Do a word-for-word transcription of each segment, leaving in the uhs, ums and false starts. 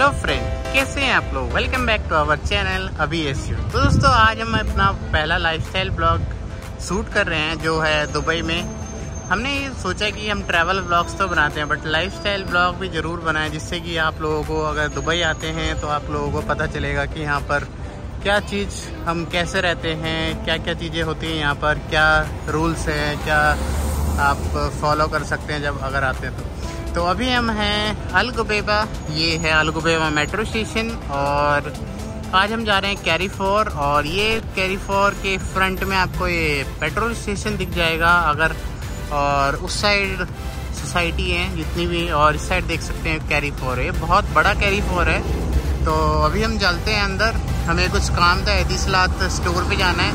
Hello friend, कैसे हैं आप लोग। Welcome back to our channel अभी एस यू। तो दोस्तों आज हम अपना पहला लाइफस्टाइल ब्लॉग शूट कर रहे हैं जो है दुबई में। हमने ये सोचा कि हम ट्रैवल ब्लॉग्स तो बनाते हैं बट लाइफस्टाइल ब्लॉग भी ज़रूर बनाएं, जिससे कि आप लोगों को अगर दुबई आते हैं तो आप लोगों को पता चलेगा कि यहाँ पर क्या चीज़, हम कैसे रहते हैं, क्या क्या चीज़ें होती हैं यहाँ पर, क्या रूल्स हैं, क्या आप फॉलो कर सकते हैं जब अगर आते हैं तो। तो अभी हम हैं अल गुबैबा, ये है अल गुबैबा मेट्रो स्टेशन और आज हम जा रहे हैं कैरीफोर। और ये कैरीफोर के फ्रंट में आपको ये पेट्रोल स्टेशन दिख जाएगा अगर, और उस साइड सोसाइटी है जितनी भी, और इस साइड देख सकते हैं कैरीफोर है, बहुत बड़ा कैरीफोर है। तो अभी हम चलते हैं अंदर, हमें कुछ काम था, एतिसलात स्टोर पे जाना है।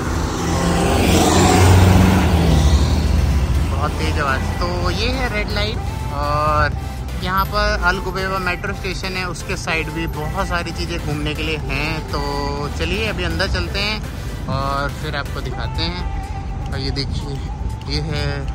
बहुत तेज़ आवाज़। तो ये है रेड लाइट और यहाँ पर अल गुबैबा मेट्रो स्टेशन है, उसके साइड भी बहुत सारी चीज़ें घूमने के लिए हैं। तो चलिए अभी अंदर चलते हैं और फिर आपको दिखाते हैं। और ये देखिए, ये है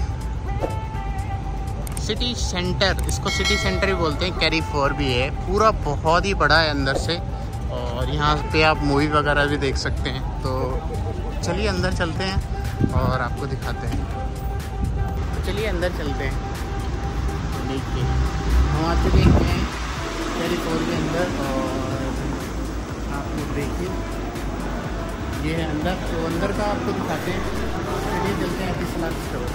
सिटी सेंटर, इसको सिटी सेंटर ही बोलते हैं, कैरीफोर भी है, पूरा बहुत ही बड़ा है अंदर से। और यहाँ पे आप मूवी वगैरह भी देख सकते हैं। तो चलिए अंदर चलते हैं और आपको दिखाते हैं। तो चलिए अंदर चलते हैं। देखिए हम आ चुके हैं कैरीफोर के अंदर और आप लोग देखिए ये है अंदर। तो अंदर का आपको दिखाते हैं। चलिए चलते हैं एतिसलात स्टोर।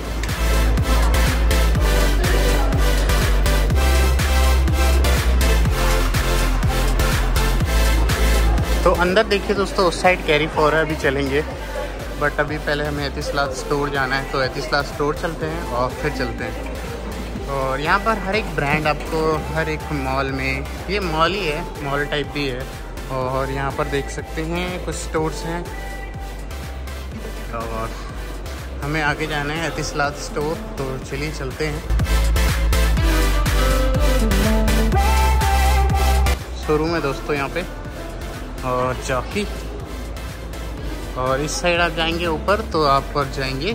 तो अंदर देखिए दोस्तों, उस साइड कैरीफोर है, अभी चलेंगे बट अभी पहले हमें एतिसलात स्टोर जाना है। तो एतिसलात स्टोर चलते हैं और फिर चलते हैं। और यहाँ पर हर एक ब्रांड आपको हर एक मॉल में, ये मॉल ही है, मॉल टाइप भी है। और यहाँ पर देख सकते हैं कुछ स्टोर्स हैं और हमें आगे जाना है एतिसलात स्टोर। तो चलिए चलते हैं। शोरूम है दोस्तों यहाँ पे और चौकी, और इस साइड आप जाएंगे ऊपर तो आप पर जाएंगे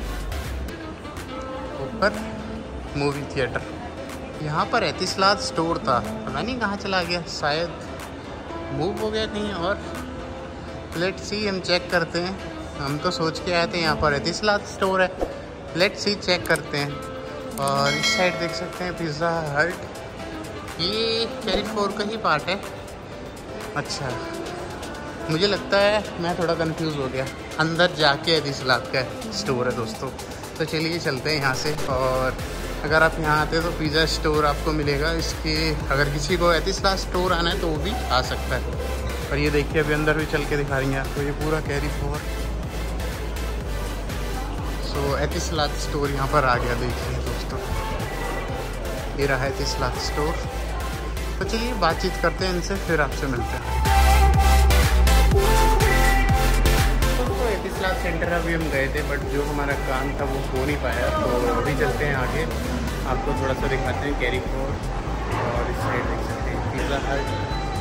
ऊपर मूवी थिएटर। यहाँ पर एतिसलात स्टोर था, पता नहीं कहाँ चला गया, शायद मूव हो गया कहीं और। लेट्स सी, हम चेक करते हैं। हम तो सोच के आए थे यहाँ पर एतिसलात स्टोर है, लेट्स सी चेक करते हैं। और इस साइड देख सकते हैं पिज़्ज़ा हट, ये कैरीफोर का ही पार्ट है। अच्छा, मुझे लगता है मैं थोड़ा कंफ्यूज हो गया, अंदर जाके एतिसलात का स्टोर है दोस्तों। तो चलिए चलते हैं यहाँ से। और अगर आप यहाँ आते हैं तो पिज़्ज़ा स्टोर आपको मिलेगा इसके, अगर किसी को एतिसलात स्टोर आना है तो वो भी आ सकता है। और ये देखिए अभी अंदर भी चल के दिखा रही हैं आपको, ये पूरा कैरीफोर। सो एतिसलात स्टोर यहाँ पर आ गया, देखिए दोस्तों, ये रहा एतिसलात स्टोर। तो चलिए बातचीत करते हैं इनसे, फिर आपसे मिलते हैं। एतिसलात सेंटर अभी हम गए थे बट जो हमारा काम था वो हो नहीं पाया। तो अभी चलते हैं आगे, आपको थोड़ा सा दिखाते हैं कैरीफोर। और इस साइड देख सकते हैं पिज़्ज़ा हट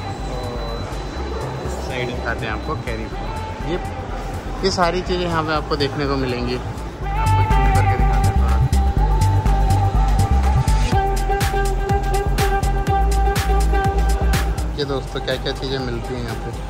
और इस साइड दिखाते हैं आपको कैरीफोर। ये ये सारी चीज़ें यहाँ पे आपको देखने को मिलेंगी। आपको जूम करके दिखाते हैं थोड़ा। ये दोस्तों क्या क्या चीज़ें मिलती हैं यहाँ पे।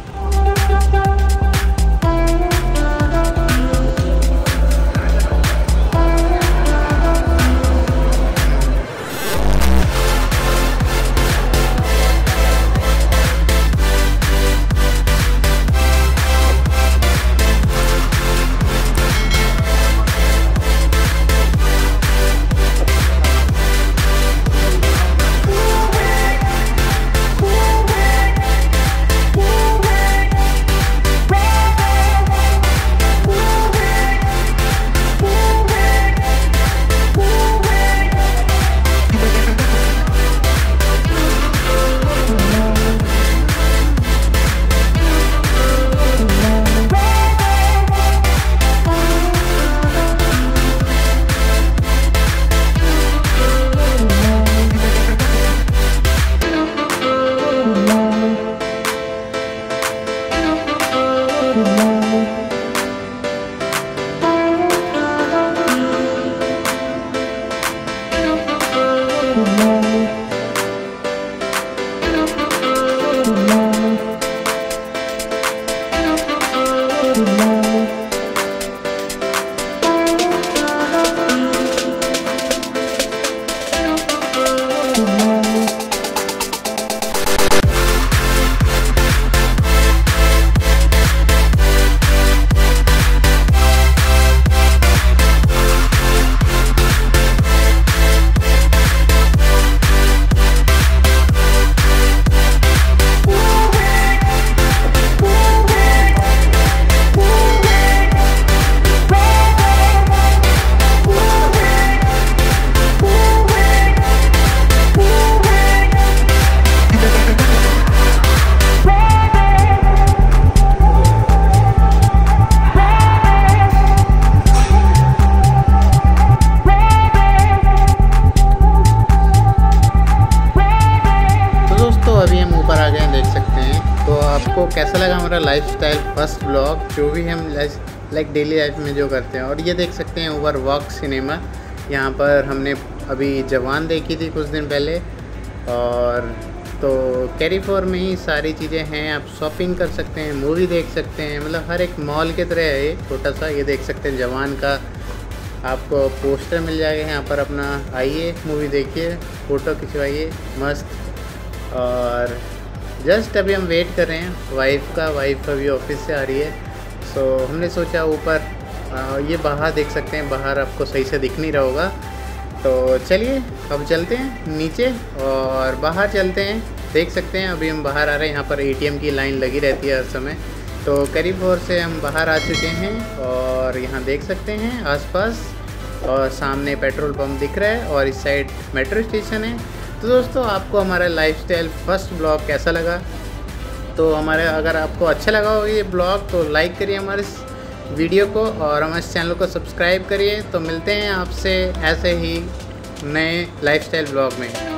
आपको कैसा लगा हमारा लाइफस्टाइल फर्स्ट ब्लॉग, जो भी हम लाइक डेली लाइफ में जो करते हैं। और ये देख सकते हैं ओवर वॉक सिनेमा, यहाँ पर हमने अभी जवान देखी थी कुछ दिन पहले। और तो कैरी फोर में ही सारी चीज़ें हैं, आप शॉपिंग कर सकते हैं, मूवी देख सकते हैं, मतलब हर एक मॉल की तरह है ये छोटा सा। ये देख सकते हैं जवान का आपको पोस्टर मिल जाएगा यहाँ पर, अपना आइए मूवी देखिए, फ़ोटो खिंचवाइए मस्त। और जस्ट अभी हम वेट कर रहे हैं वाइफ का, वाइफ अभी ऑफिस से आ रही है। सो हमने सोचा ऊपर ये बाहर देख सकते हैं, बाहर आपको सही से दिख नहीं रहा होगा। तो चलिए अब चलते हैं नीचे और बाहर चलते हैं। देख सकते हैं अभी हम बाहर आ रहे हैं, यहाँ पर एटीएम की लाइन लगी रहती है हर समय। तो कैरी फोर से हम बाहर आ चुके हैं और यहाँ देख सकते हैं आसपास, और सामने पेट्रोल पंप दिख रहा है और इस साइड मेट्रो स्टेशन है। तो दोस्तों आपको हमारा लाइफस्टाइल फर्स्ट ब्लॉग कैसा लगा? तो हमारे अगर आपको अच्छा लगा हो ये ब्लॉग तो लाइक करिए हमारे इस वीडियो को और हमारे चैनल को सब्सक्राइब करिए। तो मिलते हैं आपसे ऐसे ही नए लाइफस्टाइल ब्लॉग में।